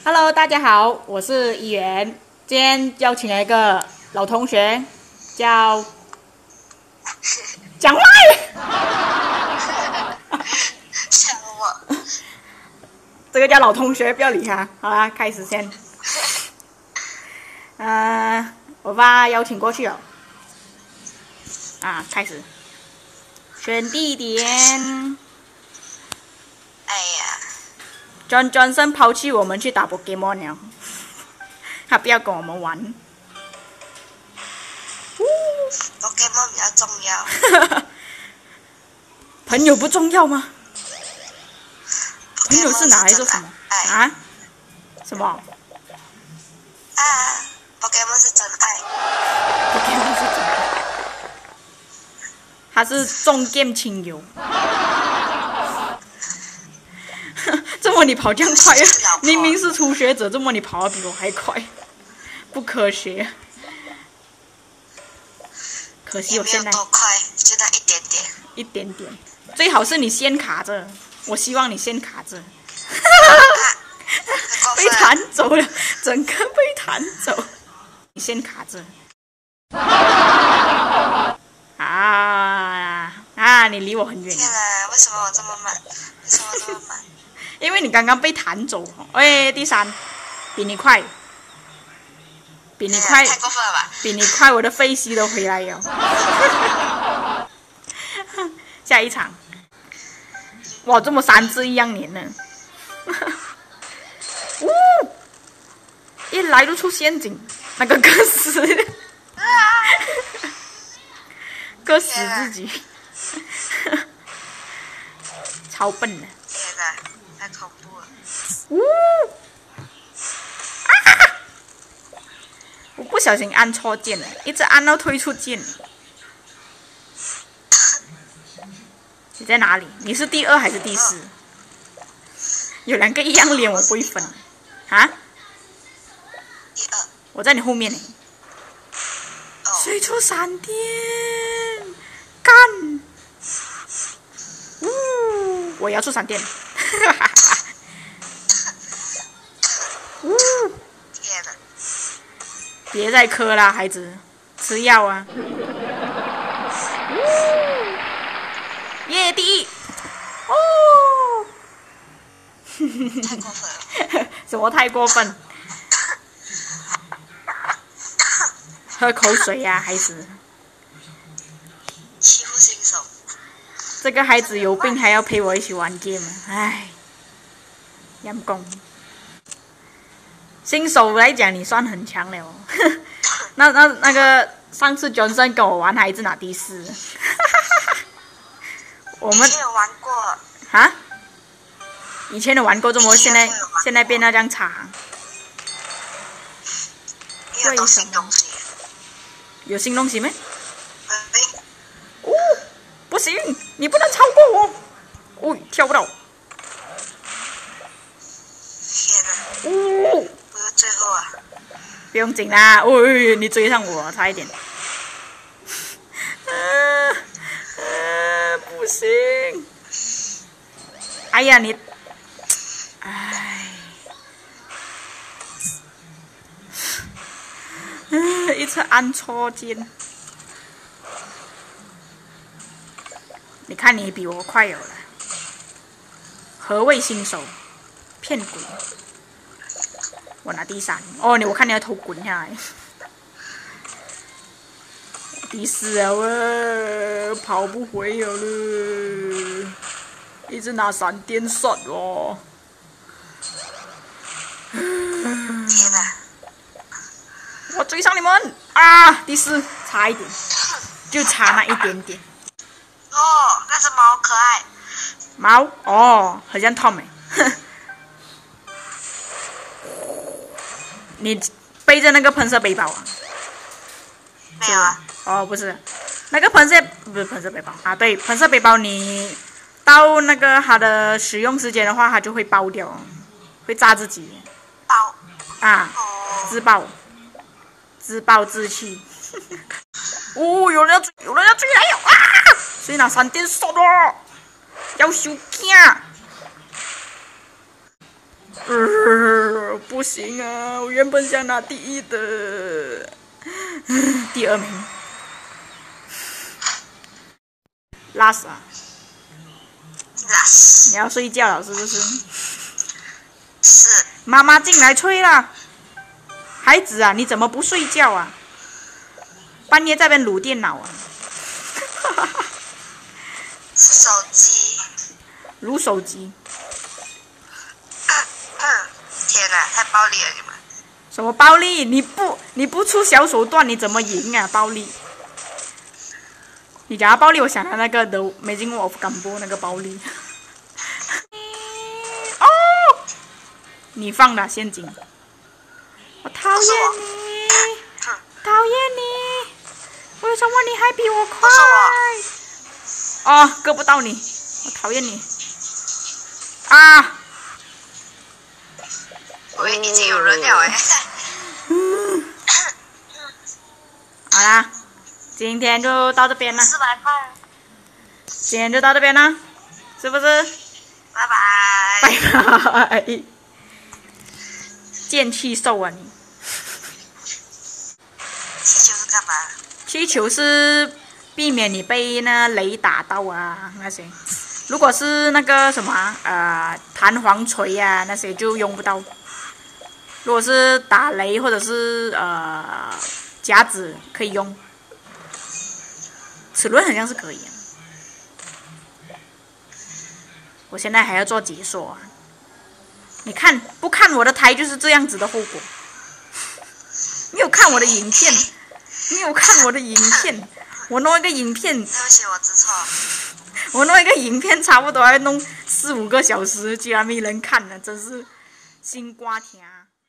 Hello，大家好，我是一元。今天邀请了一个老同学，叫蒋外。 想我， 这个叫老同学，不要理他。好啦，开始先。我把邀请过去了。开始。选地点。 哎呀， Johnson 抛弃我们去打 Pokemon 了，他不要跟我们玩。 Pokemon 比较重要。 朋友不重要吗？朋友是拿来做什么？啊？什么 ？Pokemon 是真爱。 Pokemon 是真爱。他是重剑轻友。这么你跑这样快啊？明明是初学者，这么你跑得比我还快，不科学。可惜我现在多快，就那一点点。 一点点，最好是你先卡着，我希望你先卡着。被弹走了，整个被弹走。你先卡着。你离我很远。 天哪，为什么我这么慢？为什么这么慢？ 因为你刚刚被弹走。第三，比你快，比你快， 太过分了吧？ 比你快，我的飞机都回来了。下一场，哇，这么3只一样黏呢。一来就出陷阱，那个割死，割死自己，超笨的。 天哪，太恐怖了！ 我不小心按错键了，一直按到退出键。你在哪里？你是第2还是第4？有2个一样脸，我不会分。啊？ 第2。 我在你后面呢。水出闪电，干！我要出闪电。 天哪！ 别再磕啦，孩子，吃药啊！耶，第1！ 太过分了！ 什么太过分？喝口水呀，孩子。 欺负新手。 这个孩子有病，还要陪我一起玩 game， 唉，阴公。新手来讲，你算很强了哦。那个上次 Johnson 跟我玩，还一直拿第4。我们以前有玩过。 啊？以前有玩过，怎么现在变得这样差？ 为什么？ 有新东西没？不行，你不能超过我！跳不到。 天哪！我是最后啊！ 不用紧啦，你追上我，差一点。不行！哎呀，一直按错键。你看你比我快有了。何谓新手？骗鬼！我拿第3。我看你的头滚下来。第4了跑不回了，一直拿闪电闪哦。 天哪！ 我追上你们啊！第4，差一点，就差那一点点。 那只猫可爱。 猫很像 Tom 你背着那个喷射背包啊？ 没有啊。 不是，那个不是喷射背包啊，对，喷射背包你到那个它的使用时间的话，它就会爆掉，会炸自己。 爆。 自爆，自暴自弃。有人要追来了啊！所以拿闪电闪哦，要收惊。 不行啊！我原本想拿第一的，第2名。拉屎啊！ 拉屎。 你要睡觉了是不是？ 是。 妈妈进来催了。孩子啊，你怎么不睡觉啊？半夜在那边撸电脑啊？ 手机。 撸手机。 天哪，太暴力了你们！ 什么暴力？你不出小手段，你怎么赢啊？暴力！你讲到暴力，我想到那个《The Amazing World of Gumball》那个暴力。哦！你放的陷阱，我讨厌你，讨厌你！为什么你还比我快？哦，割不到你，我讨厌你！啊！ 我已经有人了哎。 好啦，今天就到这边了。 400块。 今天就到这边了，是不是？ 拜拜。 拜拜。剑气兽啊你！ 气球是干嘛？ 气球是避免你被那雷打到啊那些。如果是那个什么弹簧锤啊那些就用不到。如果是打雷或者是夹子可以用，齿轮好像是可以啊。我现在还要做解说啊！你看不看我的台就是这样子的后果。你有看我的影片？你有看我的影片？我弄一个影片， 对不起，我知错。 我弄一个影片差不多要弄4、5个小时，居然没人看呢，真是心瓜甜。